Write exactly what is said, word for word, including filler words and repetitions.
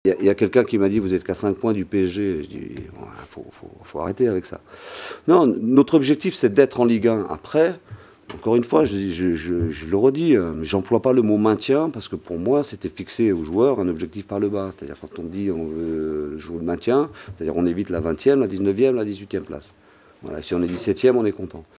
Il y a, a quelqu'un qui m'a dit, vous êtes qu'à cinq points du P S G. Je dis, il faut, faut, faut arrêter avec ça. Non, notre objectif, c'est d'être en Ligue un. Après, encore une fois, je, je, je, je le redis, j'emploie pas le mot maintien, parce que pour moi, c'était fixé aux joueurs un objectif par le bas. C'est-à-dire quand on dit on veut jouer le maintien, c'est-à-dire on évite la vingtième, la dix-neuvième, la dix-huitième place. Voilà, si on est dix-septième, on est content.